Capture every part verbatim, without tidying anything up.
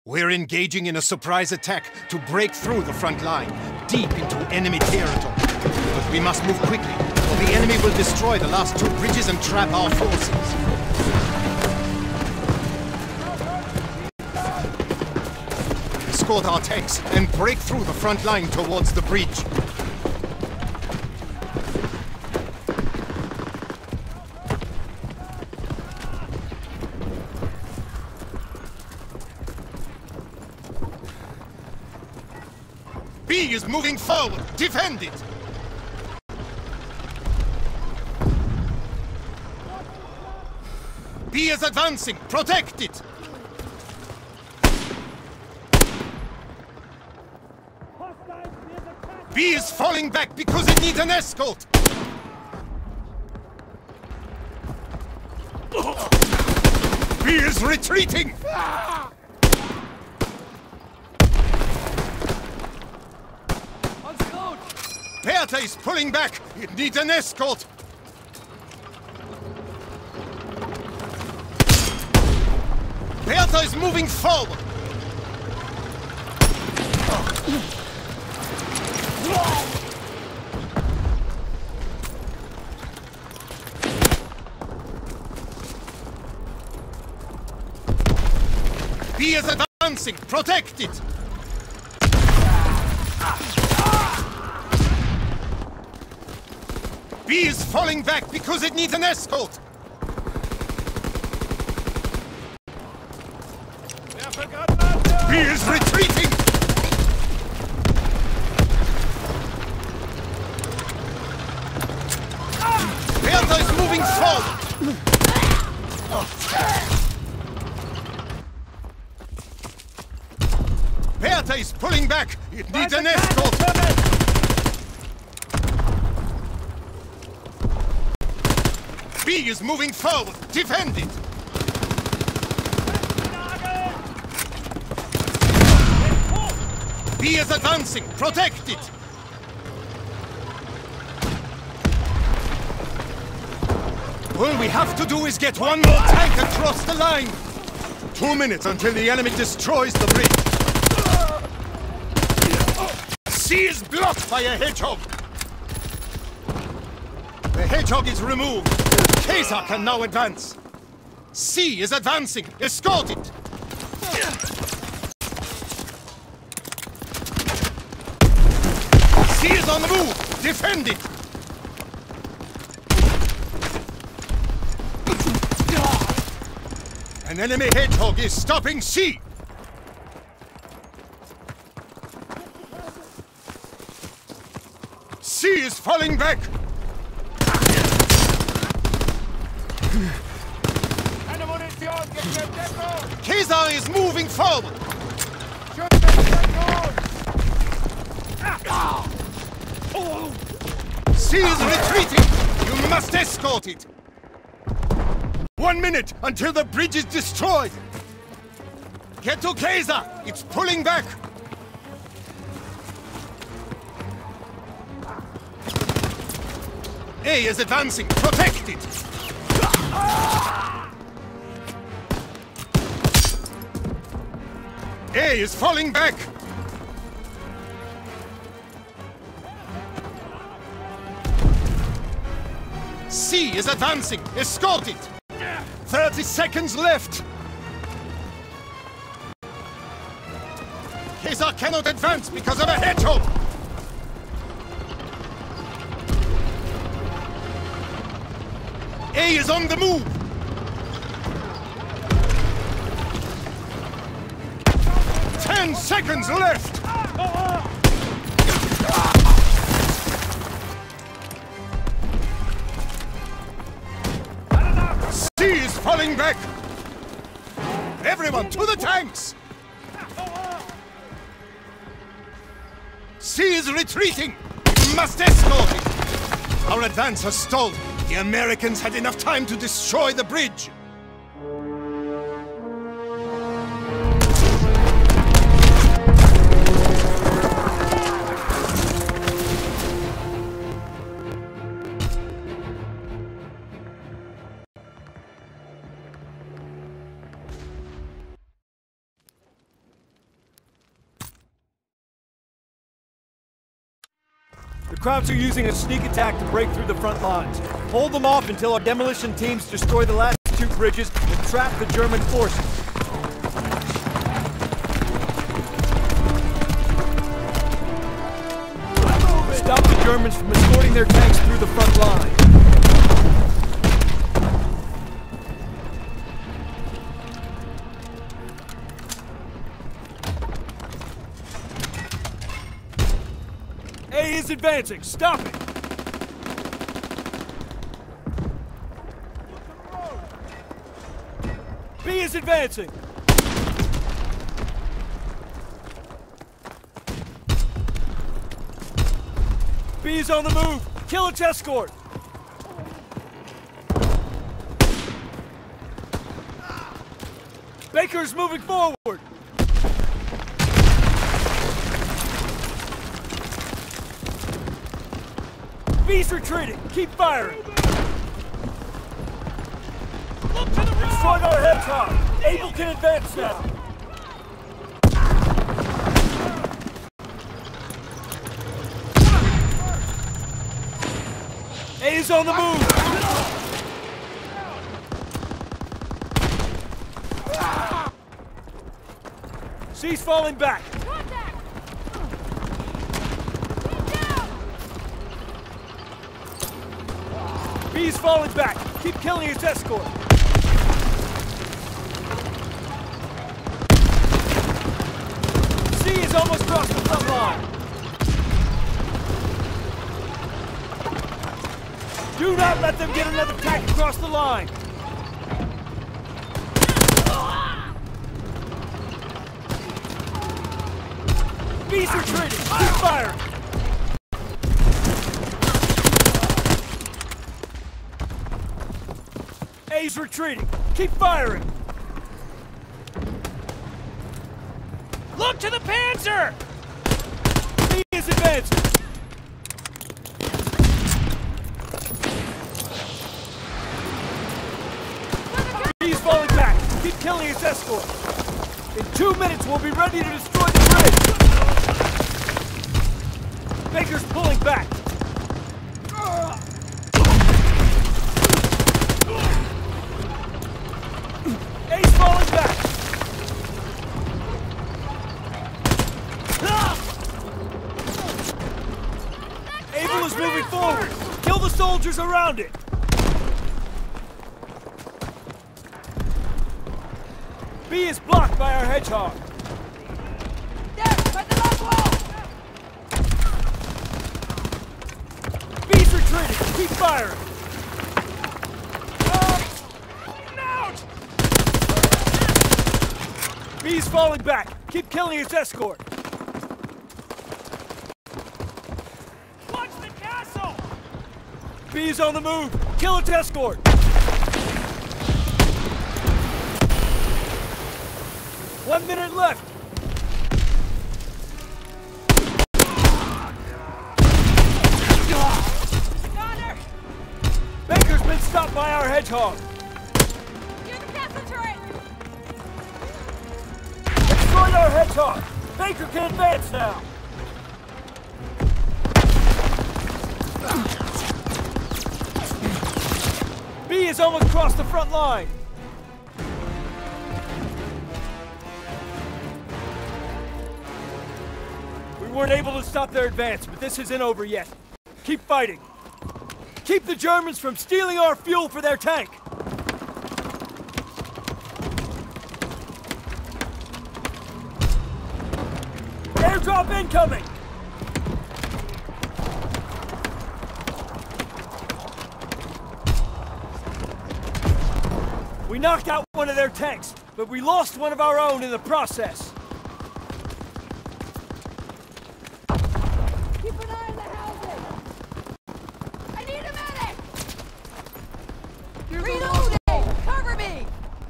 We're engaging in a surprise attack to break through the front line, deep into enemy territory. But we must move quickly, or the enemy will destroy the last two bridges and trap our forces. Escort our tanks and break through the front line towards the bridge. B is moving forward. Defend it! B is advancing. Protect it! B is falling back because it needs an escort! B is retreating! Bertha is pulling back! It needs an escort! Bertha is moving forward! B is advancing! Protect it! B is falling back because it needs an escort! B is retreating! Bertha is moving forward! Bertha is pulling back! It needs an escort! B is moving forward! Defend it! B is advancing! Protect it! All we have to do is get one more tank across the line! Two minutes until the enemy destroys the bridge! C is blocked by a hedgehog! The hedgehog is removed! Caesar can now advance! C is advancing! Escort it! C is on the move! Defend it! An enemy hedgehog is stopping C! C is falling back! Caesar is moving forward! C is retreating! You must escort it! One minute until the bridge is destroyed! Get to Caesar! It's pulling back! A is advancing! Protect it! A is falling back! C is advancing! Escort it! Thirty seconds left! Caesar cannot advance because of a hedgehog! A is on the move! Ten seconds left! C is falling back! Everyone to the tanks! C is retreating! We must escort it! Our advance has stalled! The Americans had enough time to destroy the bridge! Krauts are using a sneak attack to break through the front lines. Hold them off until our demolition teams destroy the last two bridges and trap the German forces. Stop the Germans from escorting their tanks through the front line. A is advancing. Stop it! B is advancing. B is on the move. Kill its escort. Baker's moving forward. B's retreating. Keep firing. Look to the right. Destroyed our hedgehog. Able can advance now. A is on the move. C's falling back. B's falling back. Keep killing its escort. C is almost crossed the front line. Do not let them get another tank across the line. B's retreating. Keep firing. A's retreating. Keep firing. Look to the Panzer! B is advancing. B's falling back. Keep killing its escort. In two minutes, we'll be ready to destroy the bridge. Baker's pulling back. A's falling back. Able is moving forward. Kill the soldiers around it. B is blocked by our hedgehog. There, by the last wall. B's retreating. Keep firing. Out! B's falling back. Keep killing its escort. Watch the castle. B's on the move. Kill its escort. One minute left. Connor! Baker's been stopped by our hedgehog. You're the castle turret. Destroyed our hedgehog. Baker can advance now. B has almost crossed the front line. We weren't able to stop their advance, but this isn't over yet. Keep fighting. Keep the Germans from stealing our fuel for their tank. Airdrop incoming! We knocked out one of their tanks, but we lost one of our own in the process. Keep an eye on the houses. I need a medic. You're reloading. Cover me.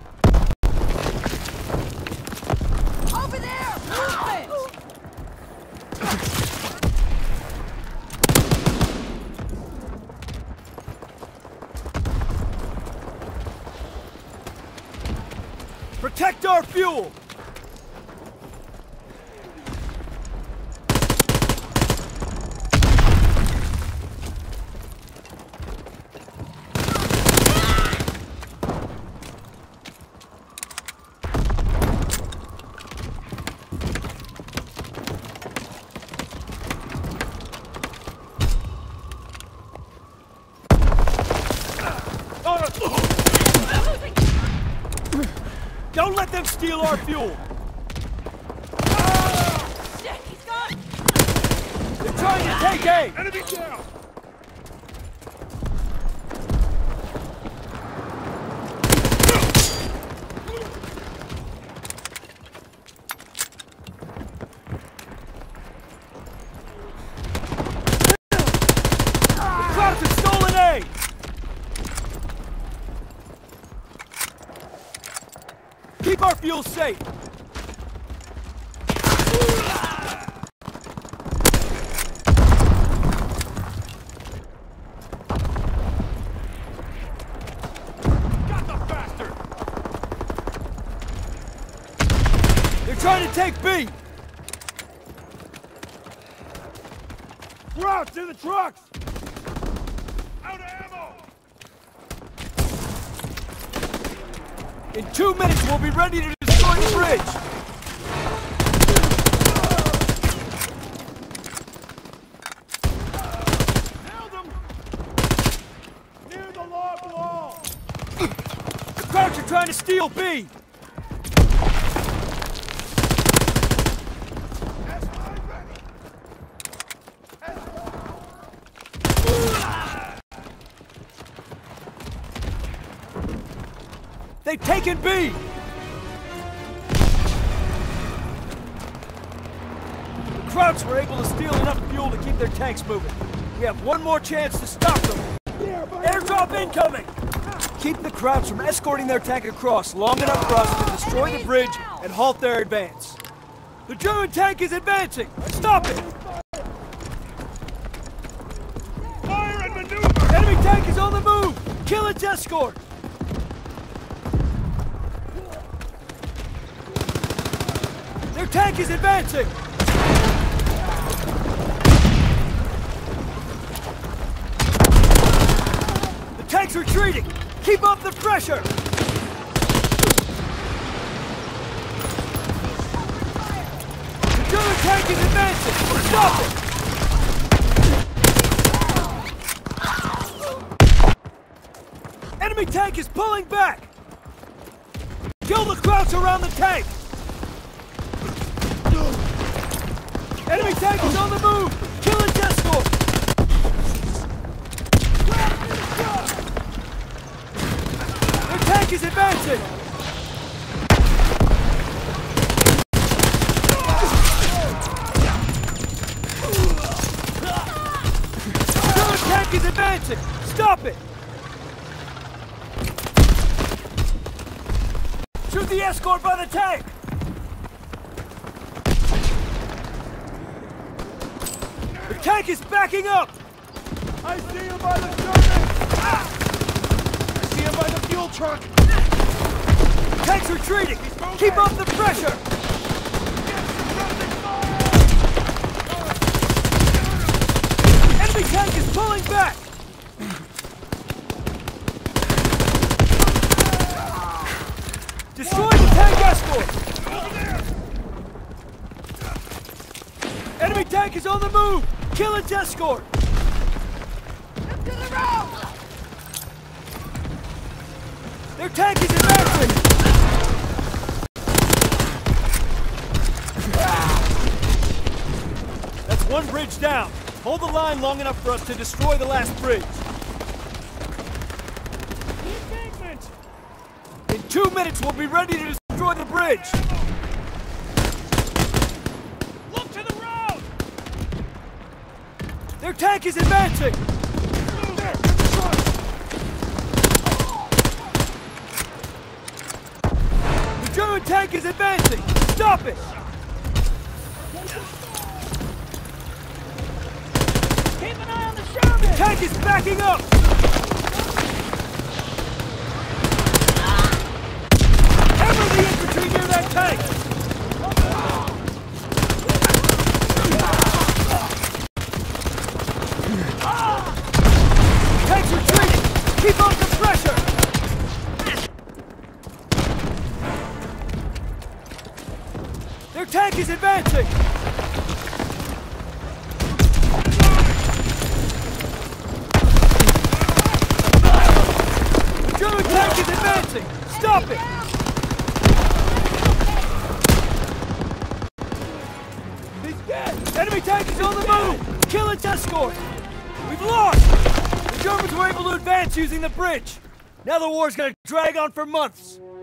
Over there. Movement. Protect our fuel! Don't let them steal our fuel! Shit, he's gone! They're trying to take A! Enemy down! The Krauts have stolen A! Keep our fuel safe! Got the bastard! They're trying to take B! Krauts to the trucks! Out of ammo! In two minutes, we'll be ready to destroy the bridge! Nailed him! Near the log wall! The Krauts are trying to steal B! S I ready! They've taken B! The Krauts were able to steal enough fuel to keep their tanks moving. We have one more chance to stop them. Airdrop incoming! Keep the Krauts from escorting their tank across long enough for us to destroy the bridge and halt their advance. The German tank is advancing! Stop it! Fire and maneuver! Enemy tank is on the move! Kill its escort! Their tank is advancing! The tank's retreating! Keep up the pressure! The German tank is advancing! Stop it! Enemy tank is pulling back! Kill the Krauts around the tank! Enemy tank is on the move! Kill its escort! Their tank is advancing! German tank is advancing! Stop it! Shoot the escort by the tank! The tank is backing up! I see him by the German! Ah! I see him by the fuel truck! Tank's retreating! Keep up the pressure! Enemy tank is pulling back! Destroy the tank escort! Over there! Enemy tank is on the move! Kill its escort! Up to the road! Their tank is advancing! That's one bridge down. Hold the line long enough for us to destroy the last bridge. Embankment! In two minutes, we'll be ready to destroy the bridge. Look to the road! Their tank is advancing! There! The truck! The German tank is advancing! Stop it! Keep an eye on the Sherman! The tank is backing up! Hammer the infantry near that tank! Tank's retreating! Keep up the pressure! Their tank is advancing! The tank is advancing! Stop it! He's dead! Enemy tank is on the move! Kill its escort! We've lost! The Germans were able to advance using the bridge! Now the war's gonna drag on for months!